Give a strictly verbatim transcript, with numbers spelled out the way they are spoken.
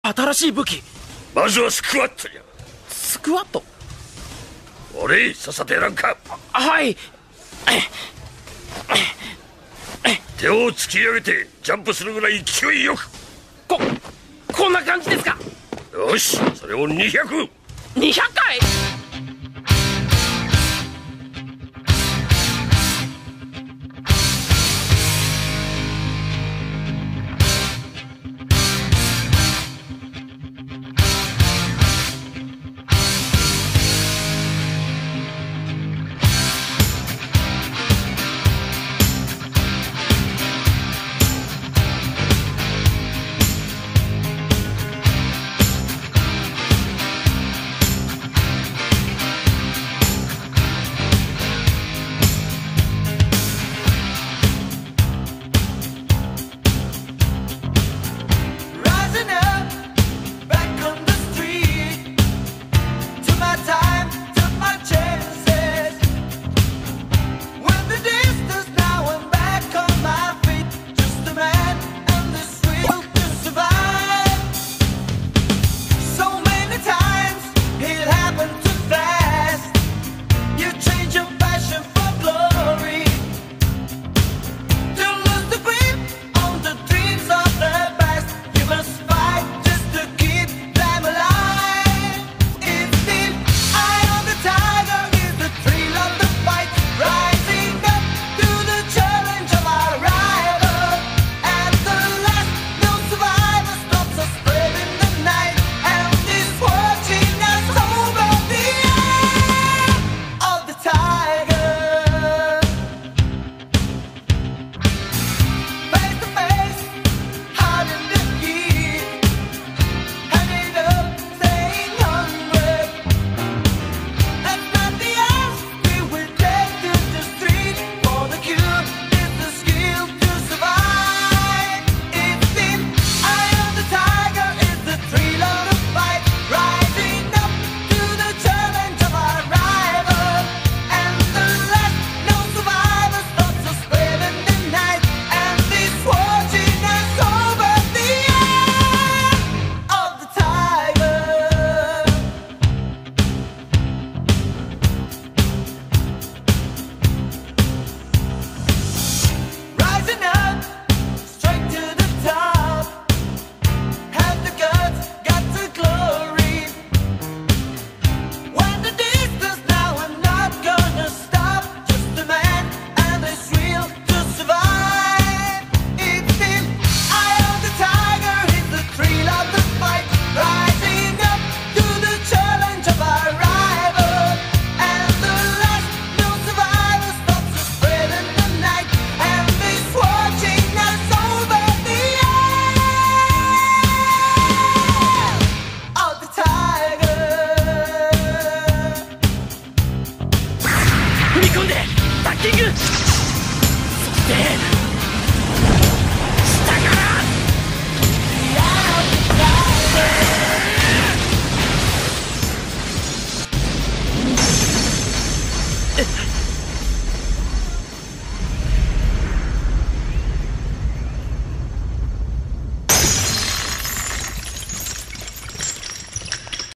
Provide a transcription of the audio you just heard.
新しい武器。 まずはスクワットじゃ。 スクワット。 俺さっさとやらんか。 はい。 手を突き上げてジャンプするぐらい勢いよく。 ここんな感じですか。 よし、それをにひゃく。 にひゃっかい。タッキング、そして下から